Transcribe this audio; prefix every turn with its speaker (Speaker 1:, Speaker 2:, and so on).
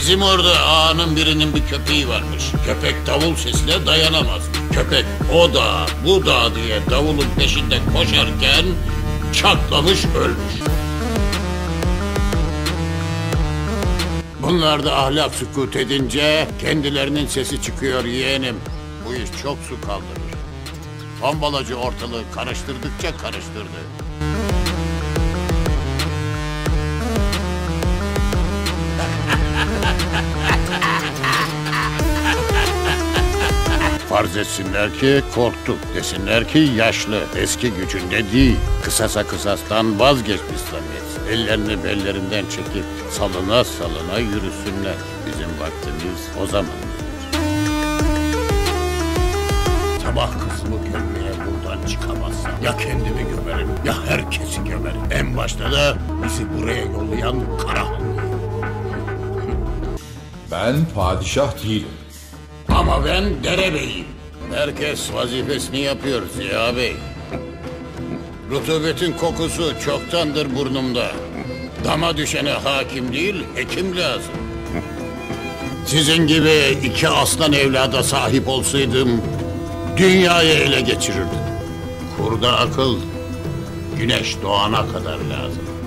Speaker 1: Bizim orada ağanın birinin bir köpeği varmış. Köpek davul sesine dayanamaz. Köpek o da bu da diye davulun peşinde koşarken çatlamış ölmüş. Bunlar da ahlak sükût edince kendilerinin sesi çıkıyor yeğenim. Bu iş çok su kaldırır. Tombalacı ortalığı karıştırdıkça karıştırdı. Farz etsinler ki korktu, desinler ki yaşlı, eski gücünde değil. Kısasa kısastan vazgeçmiş samimiyet. Ellerini bellerinden çekip salına salına yürüsünler. Bizim vaktimiz o zamandır. Sabah kızımı gömmeye buradan çıkamazsam ya kendimi gömerim ya herkesi gömerim. En başta da bizi buraya yollayan Karahanlı.
Speaker 2: Ben padişah değilim.
Speaker 1: Ama ben derebeyim. Herkes vazifesini yapıyor Ziya Bey. Rutubetin kokusu çoktandır burnumda. Dama düşene hakim değil, hekim lazım. Sizin gibi 2 aslan evlada sahip olsaydım, dünyayı ele geçirirdim. Kurda akıl, güneş doğana kadar lazım.